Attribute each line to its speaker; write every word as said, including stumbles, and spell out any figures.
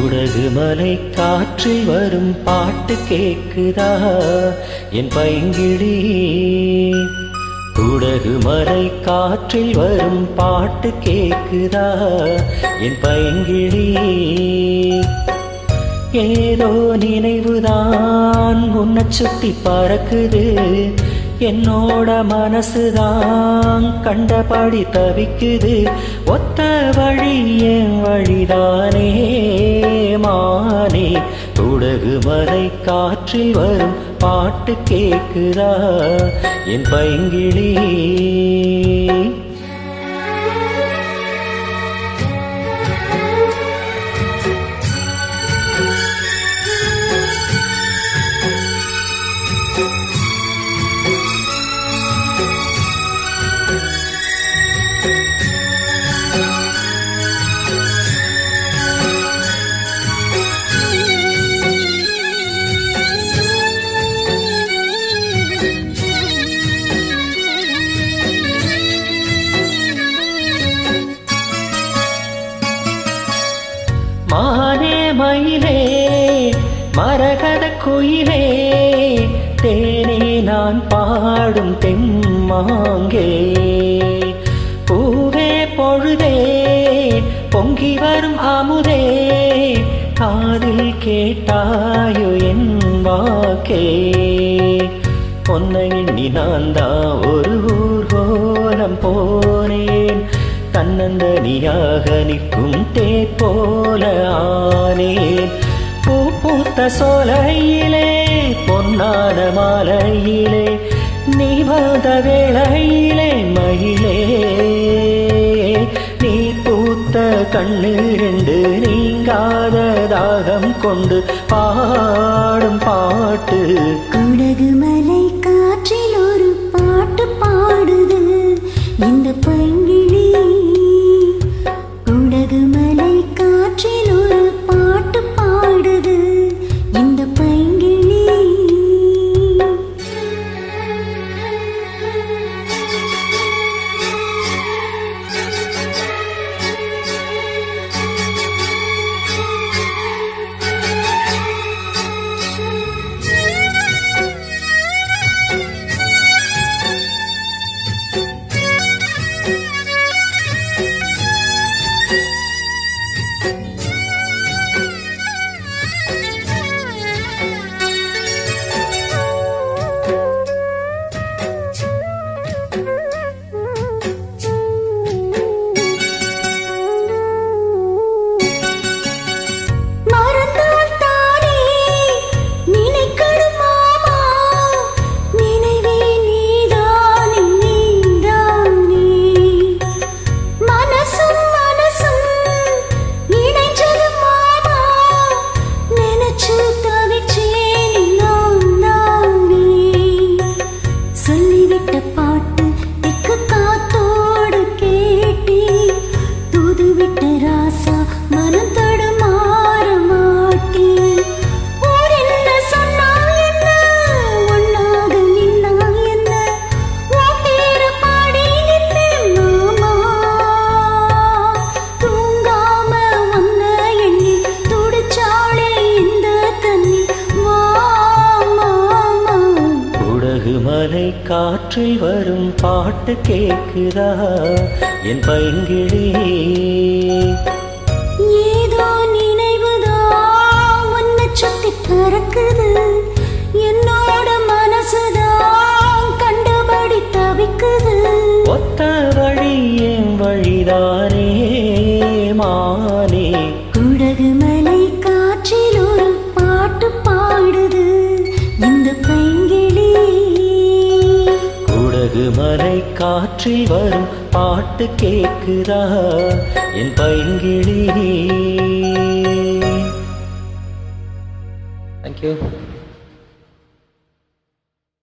Speaker 1: குடகுமலை காற்றில் வரும் பாட்டு கேக்குதா என் பைங்கிளி? குடகுமலை காற்றில் வரும் பாட்டு கேக்குதா என் பைங்கிளி? ஏதோ நினைவுதான் உன்னை சுத்தி பறக்குது, என்னோட மனசுதான் கண்டபடி தவிக்குது. ஒத்த வழி என் வழிதானே மானே. குடகுமலை காற்றில் வரும் பாட்டு கேக்குதா என் பைங்கிளி? மானே மயிலே மரகத குயிலே, தேனே நான் பாடும் தெம்மாங்கே. பூவே பொழுதே பொங்கி வரும் அமுதே, காதில் கேட்டாயோ என் வாக்கே. பொன்னை எண்ணி நான் தான் ஒரு ஊர்கோலம் போனேன், தன்னந்தனியாக நிற்கும் தேர் போல ஆனேன். பூ பூத்த சோலையிலே பொன்னான மாலையிலே, நீ வந்த வேளையிலே மயிலே. நீ பூத்த கண்ணு ரெண்டு நீங்காத தாகம் கொண்டு பாடும் பாட்டு.
Speaker 2: குடகுமலை காற்றில் ஒரு பாட்டு பாடுது இந்த பைங்கிளி. குடகுமலை காற்றில் ஒரு பாட்டு பாடுது இந்த பைங்கிளி.
Speaker 1: குடகுமலை காற்றில் வரும் பாட்டு கேக்குதா என் பைங்கிளி?
Speaker 2: ஏதோ நினைவுதான் உன்னை சுத்தி பறக்குது, என்னோட மனசுதான் கண்டபடி தவிக்குது.
Speaker 1: ஒத்த வழி என் வழிதானே மானே.
Speaker 2: குடகுமலை காற்றில் ஒரு பாட்டு பாடுது இந்த பைங்கிளி.
Speaker 1: குடகுமலை காற்றில் வரும் பாட்டு கேக்குதா என் பைங்கிளி? Thank you.